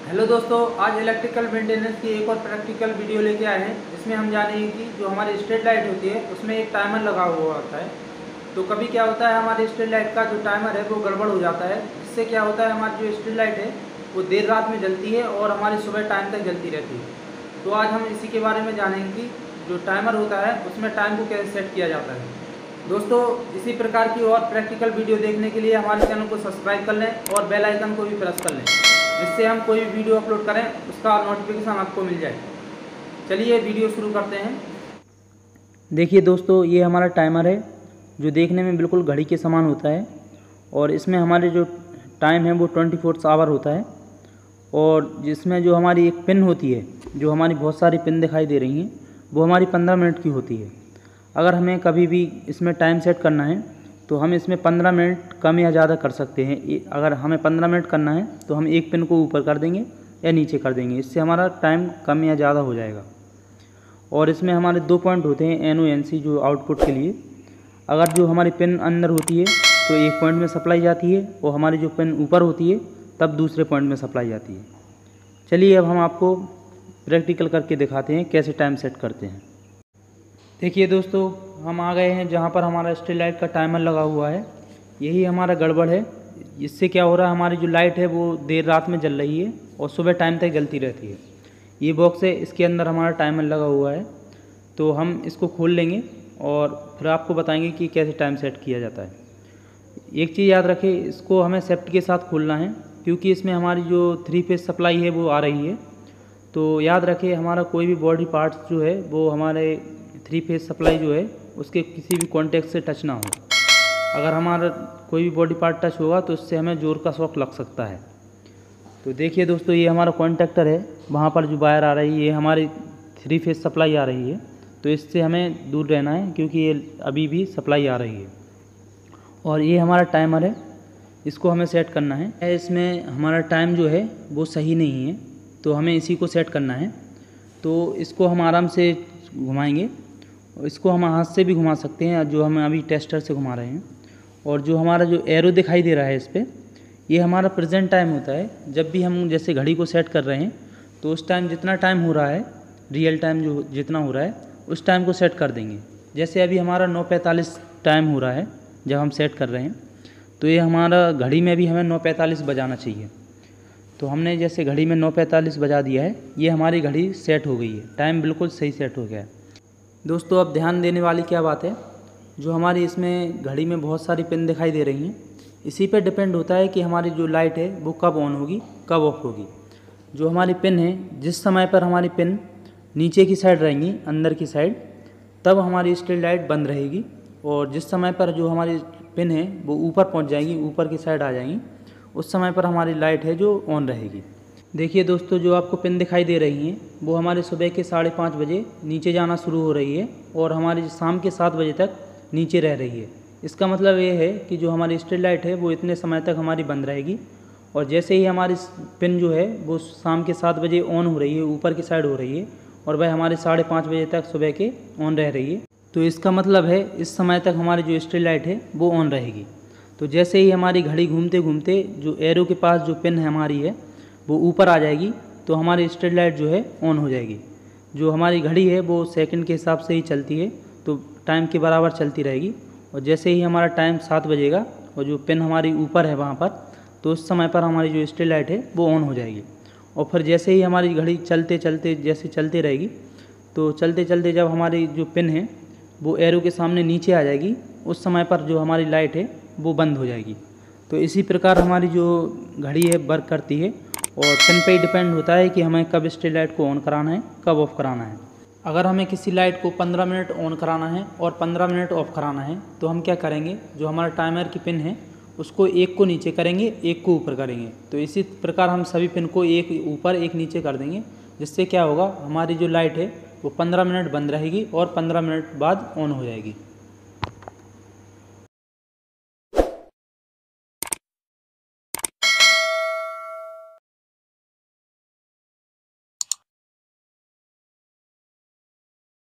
Hello दोस्तों, आज electrical maintenance की एक और प्रैक्टिकल वीडियो लेके आए हैं। इसमें हम जानेंगे कि जो हमारी स्ट्रीट लाइट होती है उसमें एक टाइमर लगा हुआ होता है। तो कभी क्या होता है, हमारी स्ट्रीट लाइट का जो टाइमर है वो गड़बड़ हो जाता है। इससे क्या होता है, हमारी जो स्ट्रीट लाइट है वो देर रात में जलती है और हमारी सुबह टाइम तक जलती रहती है। तो आज हम इसी के बारे में जानेंगे कि जो टाइमर होता है उसमें टाइम को कैसे सेट किया जाता है। दोस्तों, इसी प्रकार की और प्रैक्टिकल वीडियो देखने के लिए हमारे चैनल को सब्सक्राइब कर लें और बेल आइकन को भी प्रेस कर लें, जिससे हम कोई वीडियो अपलोड करें उसका नोटिफिकेशन आपको मिल जाए। चलिए वीडियो शुरू करते हैं। देखिए दोस्तों, ये हमारा टाइमर है जो देखने में बिल्कुल घड़ी के समान होता है और इसमें हमारे जो टाइम है वो 24 आवर होता है। और जिसमें जो हमारी एक पिन होती है, जो हमारी बहुत सारी पिन दिखाई दे रही हैं, वो हमारी 15 मिनट की होती है। अगर हमें कभी भी इसमें टाइम सेट करना है तो हम इसमें 15 मिनट कम या ज़्यादा कर सकते हैं। अगर हमें 15 मिनट करना है तो हम एक पिन को ऊपर कर देंगे या नीचे कर देंगे, इससे हमारा टाइम कम या ज़्यादा हो जाएगा। और इसमें हमारे 2 पॉइंट होते हैं NO NC, जो आउटपुट के लिए। अगर जो हमारी पिन अंदर होती है तो एक पॉइंट में सप्लाई जाती है और हमारी जो पिन ऊपर होती है तब दूसरे पॉइंट में सप्लाई जाती है। चलिए अब हम आपको प्रैक्टिकल करके दिखाते हैं कैसे टाइम सेट करते हैं। देखिए दोस्तों, हम आ गए हैं जहाँ पर हमारा स्ट्रीट लाइट का टाइमर लगा हुआ है। यही हमारा गड़बड़ है। इससे क्या हो रहा है, हमारी जो लाइट है वो देर रात में जल रही है और सुबह टाइम तक जलती रहती है। ये बॉक्स है, इसके अंदर हमारा टाइमर लगा हुआ है। तो हम इसको खोल लेंगे और फिर आपको बताएंगे कि कैसे टाइम सेट किया जाता है। एक चीज़ याद रखें, इसको हमें सेफ्टी के साथ खोलना है क्योंकि इसमें हमारी जो 3 फेज सप्लाई है वो आ रही है। तो याद रखें, हमारा कोई भी बॉडी पार्ट्स जो है वो हमारे 3 फेज सप्लाई जो है उसके किसी भी कॉन्टेक्ट से टच ना हो। अगर हमारा कोई भी बॉडी पार्ट टच होगा तो उससे हमें जोर का शॉक लग सकता है। तो देखिए दोस्तों, ये हमारा कॉन्टेक्टर है, वहाँ पर जो वायर आ रही है ये हमारी 3 फेज सप्लाई आ रही है। तो इससे हमें दूर रहना है क्योंकि ये अभी भी सप्लाई आ रही है। और ये हमारा टाइमर है, इसको हमें सेट करना है। इसमें हमारा टाइम जो है वो सही नहीं है, तो हमें इसी को सेट करना है। तो इसको हम आराम से घुमाएंगे, इसको हम हाथ से भी घुमा सकते हैं जो हम अभी टेस्टर से घुमा रहे हैं। और जो हमारा जो एरो दिखाई दे रहा है इस पर, ये हमारा प्रेजेंट टाइम होता है। जब भी हम जैसे घड़ी को सेट कर रहे हैं तो उस टाइम जितना टाइम हो रहा है, रियल टाइम जो जितना हो रहा है उस टाइम को सेट कर देंगे। जैसे अभी हमारा 9:45 टाइम हो रहा है जब हम सेट कर रहे हैं, तो ये हमारा घड़ी में भी हमें 9:45 बजाना चाहिए। तो हमने जैसे घड़ी में 9:45 बजा दिया है, ये हमारी घड़ी सेट हो गई है, टाइम बिल्कुल सही सेट हो गया है। दोस्तों, अब ध्यान देने वाली क्या बात है, जो हमारी इसमें घड़ी में बहुत सारी पिन दिखाई दे रही हैं, इसी पे डिपेंड होता है कि हमारी जो लाइट है वो कब ऑन होगी कब ऑफ होगी। जो हमारी पिन है, जिस समय पर हमारी पिन नीचे की साइड रहेंगी, अंदर की साइड, तब हमारी स्ट्रीट लाइट बंद रहेगी। और जिस समय पर जो हमारी पिन है वो ऊपर पहुंच जाएंगी, ऊपर की साइड आ जाएंगी, उस समय पर हमारी लाइट है जो ऑन रहेगी। देखिए दोस्तों, जो आपको पिन दिखाई दे रही हैं वो हमारे सुबह के 5:30 बजे नीचे जाना शुरू हो रही है और हमारी शाम के 7 बजे तक नीचे रह रही है। इसका मतलब ये है कि जो हमारी स्ट्रीट लाइट है वो इतने समय तक हमारी बंद रहेगी। और जैसे ही हमारी पिन जो है वो शाम के 7 बजे ऑन हो रही है, ऊपर की साइड हो रही है, और वह हमारे 5:30 बजे तक सुबह के ऑन रह रही है, तो इसका मतलब है इस समय तक हमारी जो स्ट्रीट लाइट है वो ऑन रहेगी। तो जैसे ही हमारी घड़ी घूमते घूमते जो एरो के पास जो पिन है हमारी है वो ऊपर आ जाएगी, तो हमारी स्ट्रीट लाइट जो है ऑन हो जाएगी। जो हमारी घड़ी है वो सेकंड के हिसाब से ही चलती है, तो टाइम के बराबर चलती रहेगी। और जैसे ही हमारा टाइम 7 बजेगा और जो पिन हमारी ऊपर है वहाँ पर, तो उस समय पर हमारी जो स्ट्रीट लाइट है वो ऑन हो जाएगी। और फिर जैसे ही हमारी घड़ी चलते चलते जैसे चलते रहेगी, तो चलते चलते जब हमारी जो पिन है वो एरो के सामने नीचे आ जाएगी, उस समय पर जो हमारी लाइट है वो बंद हो जाएगी। तो इसी प्रकार हमारी जो घड़ी है वर्क करती है। और पिन पे ही डिपेंड होता है कि हमें कब स्ट्रीट लाइट को ऑन कराना है, कब ऑफ़ कराना है। अगर हमें किसी लाइट को 15 मिनट ऑन कराना है और 15 मिनट ऑफ़ कराना है, तो हम क्या करेंगे, जो हमारा टाइमर की पिन है उसको एक को नीचे करेंगे, एक को ऊपर करेंगे। तो इसी प्रकार हम सभी पिन को एक ऊपर एक नीचे कर देंगे, जिससे क्या होगा, हमारी जो लाइट है वो 15 मिनट बंद रहेगी और 15 मिनट बाद ऑन हो जाएगी।